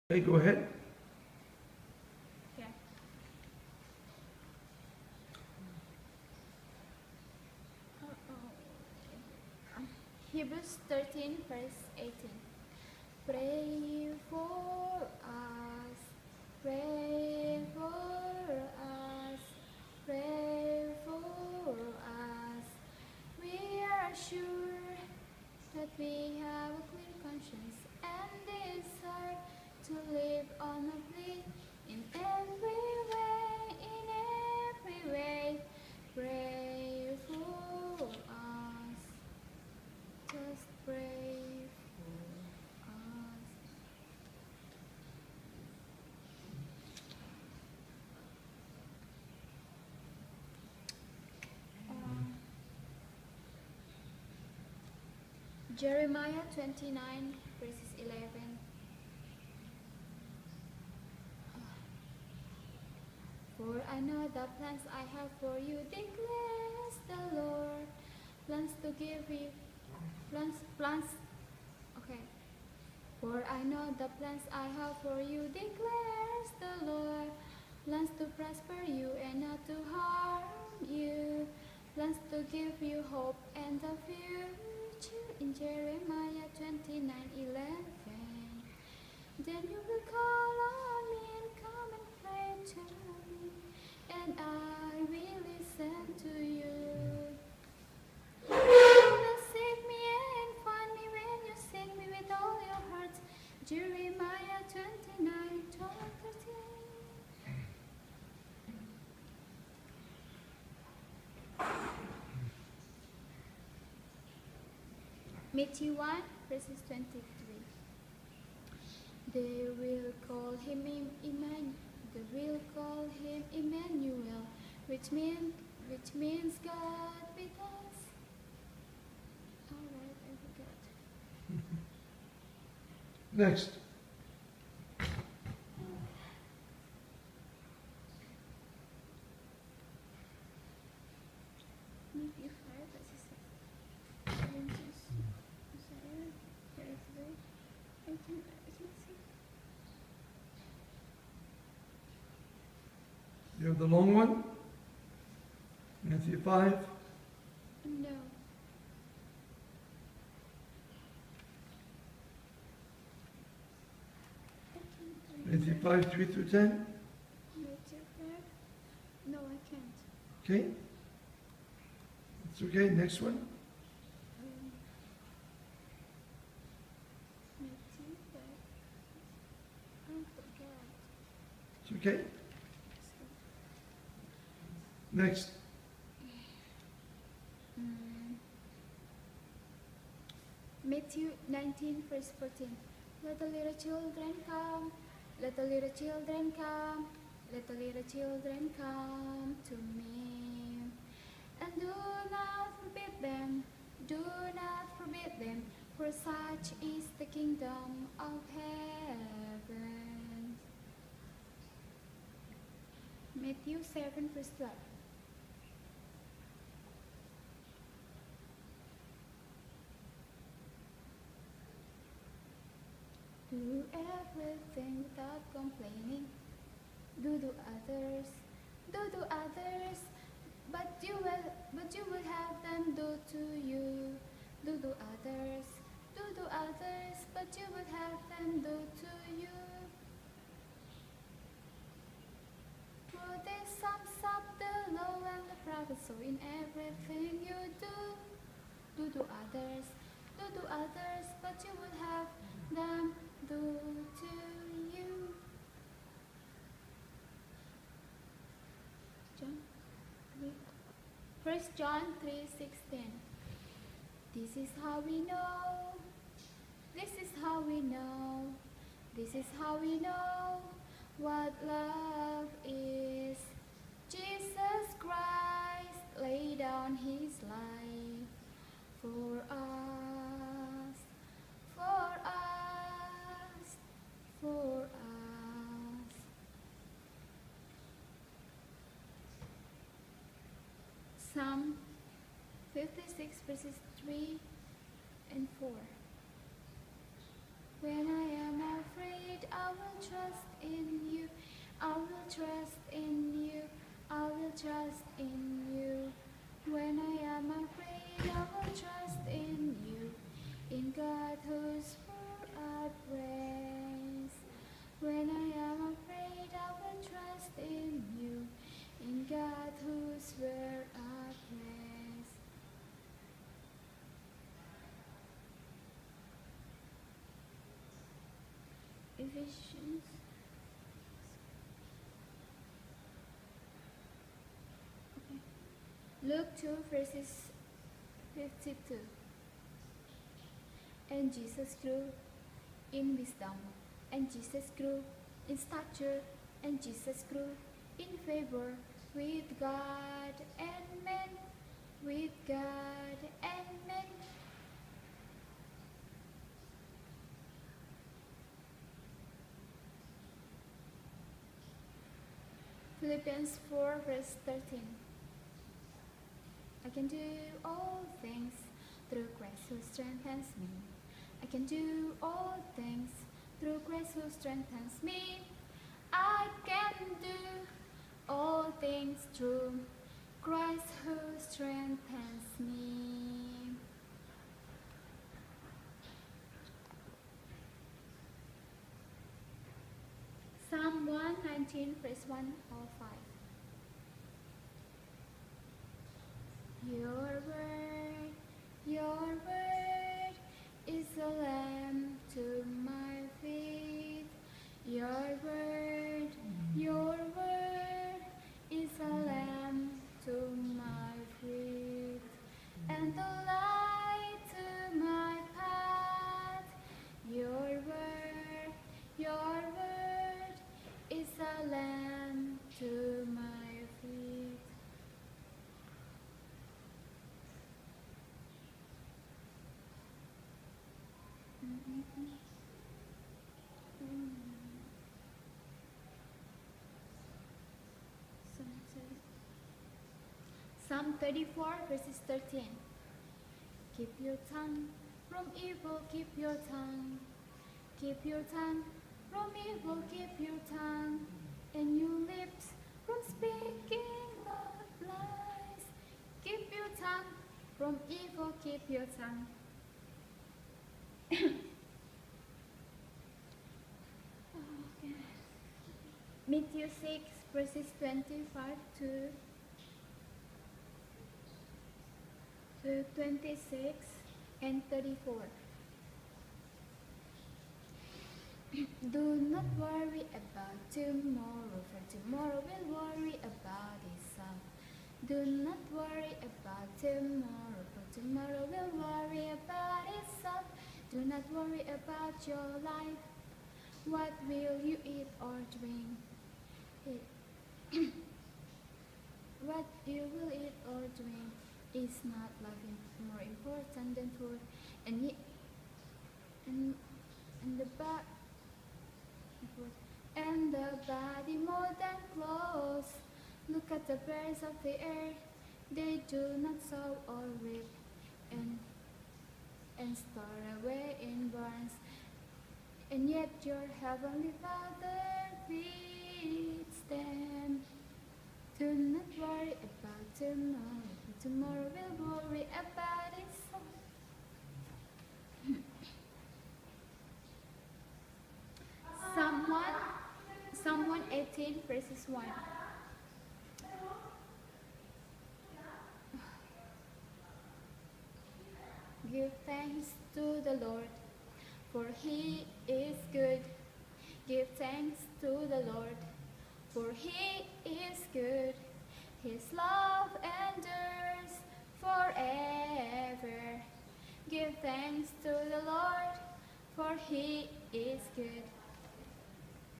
Okay, go ahead. Yeah. Hebrews 13, verse 18. Pray for us, pray for us, pray for us. We are sure that we have a clear conscience and desire to live honorably in every way, in every way. Pray for us, just pray for us. Jeremiah 29, verses 11. For I know the plans I have for you, declares the Lord. Plans to give you, plans, okay. For I know the plans I have for you, declares the Lord. Plans to prosper you and not to harm you. Plans to give you hope and a future. In Jeremiah 29:11. Then you will call on me and come and pray to me, and I will listen to you. You will seek me and find me when you seek me with all your heart. Jeremiah 29:12-13. Matthew 1, verses 23. They will call him Emmanuel, which means God with us. Alright, I forgot. Next. Matthew 5, verses 17, Isaiah 33, 18, You have the long one? Matthew 5. No. Matthew 5, 3 through 10. Matthew 5? No, I can't. Okay? It's okay. Next one. Matthew 5. I forgot. It's okay. Next. Matthew 19, verse 14. Let the little children come, let the little children come, let the little children come to me. And do not forbid them, do not forbid them, for such is the kingdom of heaven. Matthew 7, verse 12. Do everything without complaining. Do others, but you will have them do to you. Do others, but you will have them do to you. For this sums up the law and the prophets. So in everything you do others, but you will have them do to you. First John 3:16. This is how we know. This is how we know. This is how we know what love is. Jesus Christ laid down his life for us, for us, for us. Psalm 56, verses 3 and 4. When I am afraid, afraid, I will trust in you. I will trust in you. I will trust in you. When I am afraid, I will trust in you. In God whose word I praise. When I am afraid, I will trust in you. In God whose word I praise. Ephesians. Okay. Luke 2 verses 52. And Jesus grew in wisdom, and Jesus grew in stature, and Jesus grew in favor with God and men, with God and men. Philippians 4 verse 13. I can do all things through Christ who strengthens me. I can do all things through Christ who strengthens me. I can do all things through Christ who strengthens me. Psalm 119 verse 105. Your word is a lamp to my feet. Your word is a lamp to my feet, and the light to my path. Your word is a lamp to my feet. Psalm 34 verses 13. Keep your tongue from evil, keep your tongue. Keep your tongue from evil, keep your tongue. And your lips from speaking of lies. Keep your tongue from evil, keep your tongue. Okay. Matthew 6 verses 25 to 26 and 34. Do not worry about tomorrow, for tomorrow will worry about itself. Do not worry about tomorrow, for tomorrow will worry about itself. Do not worry about your life. What will you eat or drink? What you will eat or drink is not life more important than food, and the body more than clothes. Look at the birds of the air; they do not sow or reap, and store away in barns, and yet your heavenly Father feeds them. Do not worry about tomorrow, for tomorrow will worry about itself. Psalm 118 verses 1. Give thanks to the Lord, for he is good. Give thanks to the Lord, for he is good. His love endures forever. Give thanks to the Lord, for he is good.